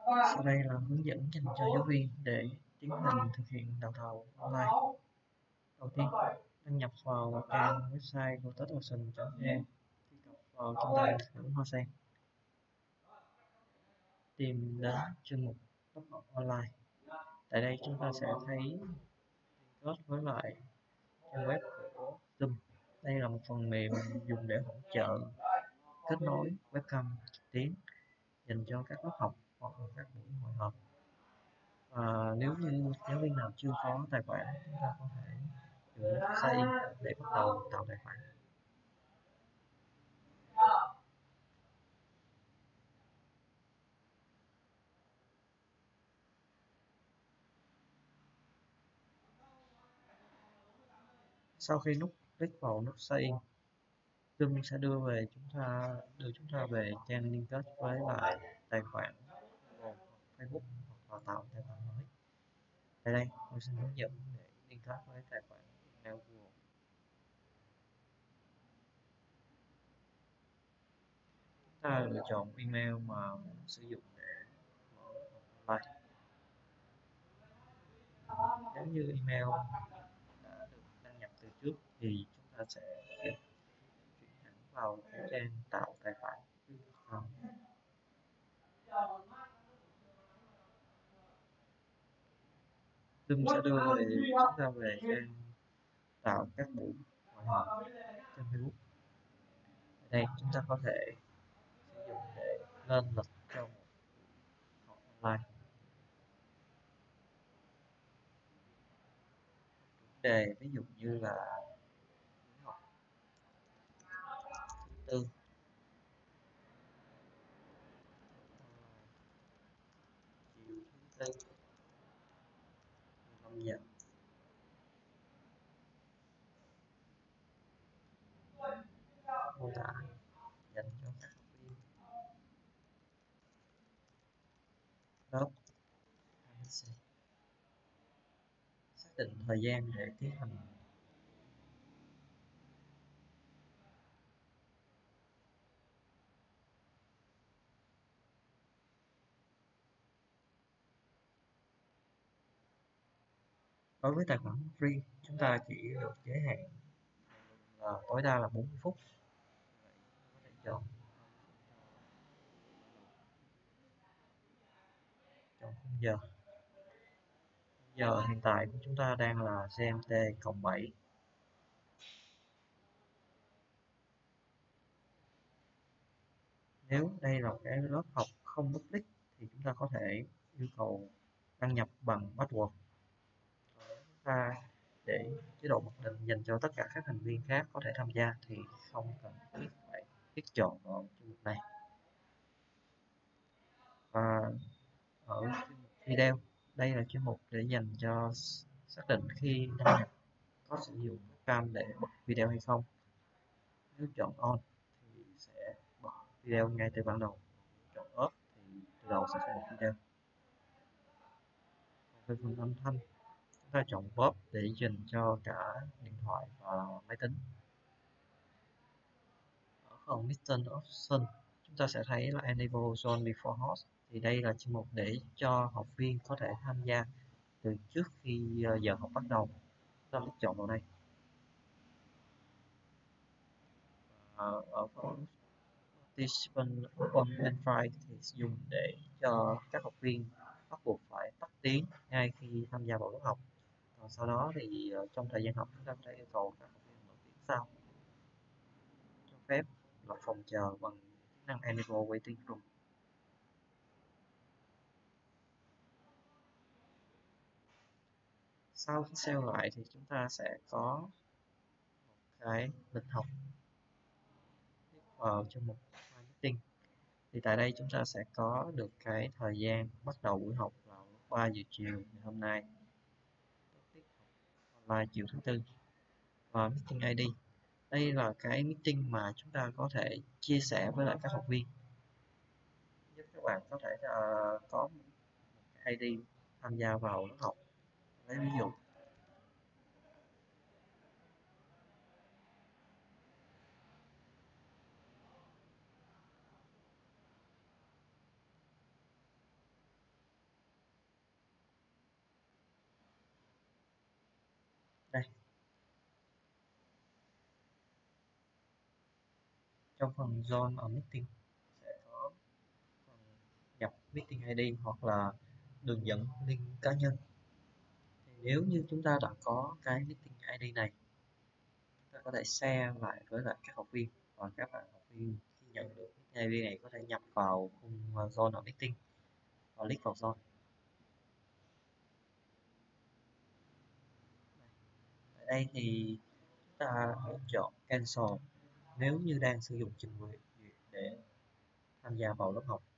Sau đây là hướng dẫn dành cho giáo viên để tiến hành thực hiện đào tạo online. Đầu tiên, đăng nhập vào trang website lotusocean.vn, truy cập vào trung tâm ngữ Hoa Sen, tìm đến chuyên mục lớp học online. Tại đây chúng ta sẽ thấy liên kết với lại trang web của Zoom. Đây là một phần mềm dùng để hỗ trợ kết nối webcam trực tuyến dành cho các lớp học hoặc là các buổi hội họp. Và nếu như giáo viên nào chưa có tài khoản, chúng ta có thể dùng nút sign in để bắt đầu tạo tài khoản. Sau khi click vào nút sign in, Zoom sẽ đưa chúng ta về trang liên kết với lại tài khoản Google, Facebook hoặc là tạo tài khoản mới. Tại đây, tôi xin hướng dẫn để liên kết với tài khoản email Google. Chúng ta lựa chọn email mà muốn sử dụng để mở online. Nếu như email đã được đăng nhập từ trước thì chúng ta sẽ chuyển hẳn vào cái trang tạo tài khoản. Zoom sẽ đưa chúng ta về trang tạo các buổi hội họp trên Facebook. Ở đây chúng ta có thể sử dụng để lên lịch cho một họp online. Chủ đề ví dụ như là buổi học thứ tư, chiều thứ tư 15 giờ. Mô tả dành cho các học viên lớp ABC. Xác định thời gian để tiến hành. Đối với tài khoản free, chúng ta chỉ được giới hạn là tối đa là 40 phút. Có thể chọn khung giờ. Giờ hiện tại của chúng ta đang là GMT+7. Nếu đây là cái lớp học không public thì chúng ta có thể yêu cầu đăng nhập bằng password. Chúng ta để chế độ mặc định dành cho tất cả các thành viên khác có thể tham gia thì không cần phải click chọn vào chuyên mục này. Và ở chuyên mục video, đây là chuyên mục để dành cho xác định khi đăng nhập có sử dụng cam để bật video hay không. Nếu chọn on thì sẽ bật video ngay từ ban đầu, chọn off thì từ đầu sẽ không bật video. Về phần âm thanh, chúng ta chọn pop để dành cho cả điện thoại và máy tính. Ở phần Mission Option, chúng ta sẽ thấy là Enable Zone Before Host. Thì đây là chuyên mục để cho học viên có thể tham gia từ trước khi giờ học bắt đầu. Chúng ta click chọn vào đây. Ở phần Participant Open and File thì dùng để cho các học viên bắt buộc phải tắt tiếng ngay khi tham gia vào lớp học. Còn sau đó thì trong thời gian học chúng ta có thể yêu cầu các học viên mở tiếng sau. Cho phép là phòng chờ bằng chức năng Enable Waiting Room. Sau khi save lại thì chúng ta sẽ có một cái lịch học. Click vào trong mục Meeting. Thì tại đây chúng ta sẽ có được cái thời gian bắt đầu buổi học vào 3 giờ chiều ngày hôm nay. Online chiều thứ tư. Và Meeting ID. Đây là cái meeting mà chúng ta có thể chia sẻ với lại các học viên, giúp các bạn có thể có một cái ID tham gia vào lớp học. Lấy ví dụ Đây, trong phần Join ở Meeting sẽ có phần nhập Meeting ID hoặc là đường dẫn link cá nhân. Thì nếu như chúng ta đã có cái Meeting ID này, chúng ta có thể share lại với lại các học viên, và các bạn học viên khi nhận được Meeting ID này có thể nhập vào khung Join ở Meeting và click vào Join. Ở đây thì chúng ta hãy chọn Cancel nếu như đang sử dụng trình duyệt để tham gia vào lớp học.